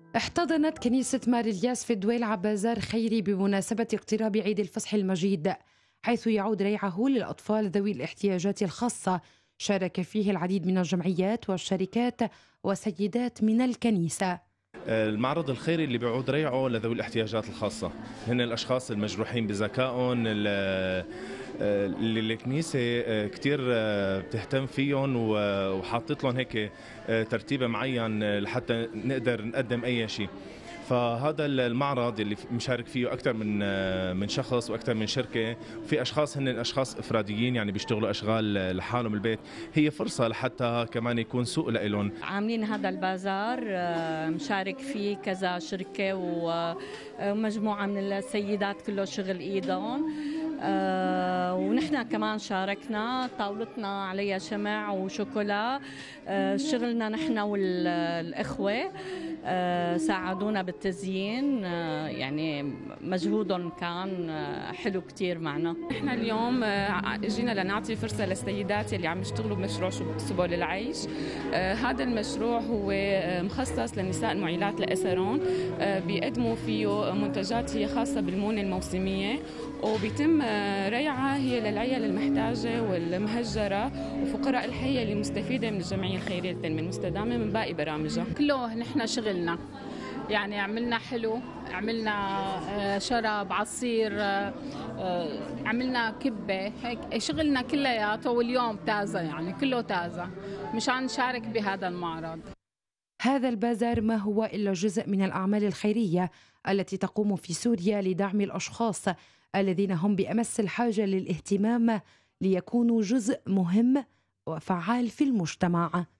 احتضنت كنيسة مار الياس في الدويلعة بازار خيري بمناسبة اقتراب عيد الفصح المجيد، حيث يعود ريعه للأطفال ذوي الاحتياجات الخاصة. شارك فيه العديد من الجمعيات والشركات وسيدات من الكنيسة. المعرض الخيري اللي بيعود ريعه لذوي الاحتياجات الخاصة، هن الأشخاص المجروحين بذكائهم اللي الكنيسة كتير بتهتم فيهم وحاطت لهم هيك ترتيب معين لحتى نقدر نقدم أي شيء. فهذا المعرض اللي مشارك فيه أكثر من شخص وأكثر من شركة، وفي أشخاص هن أشخاص إفراديين يعني بيشتغلوا أشغال لحالهم البيت، هي فرصة لحتى كمان يكون سوق لهم. عاملين هذا البازار مشارك فيه كذا شركة ومجموعة من السيدات كله شغل إيدهم. ونحن كمان شاركنا، طاولتنا عليها شمع وشوكولا. شغلنا نحن والإخوة ساعدونا بالتزيين، يعني مجهودهم كان حلو كتير معنا. نحن اليوم جينا لنعطي فرصة للسيدات اللي عم يشتغلوا بمشروع سبل العيش. هذا المشروع هو مخصص للنساء المعيلات لأسرون، بيقدموا فيه منتجات هي خاصة بالمونة الموسمية، وبيتم ريعها هي للعيال المحتاجة والمهجرة وفقراء الحي اللي مستفيدة من الجمعية الخيرية للتنمية المستدامة من باقي برامجها. كله نحن شغلنا، يعني عملنا حلو، عملنا شراب، عصير، عملنا كبة، هيك شغلنا كلياته. واليوم تازة، يعني كله تازة مشان نشارك بهذا المعرض. هذا البازار ما هو إلا جزء من الأعمال الخيرية التي تقوم في سوريا لدعم الأشخاص الذين هم بأمس الحاجة للاهتمام ليكونوا جزء مهم وفعال في المجتمع.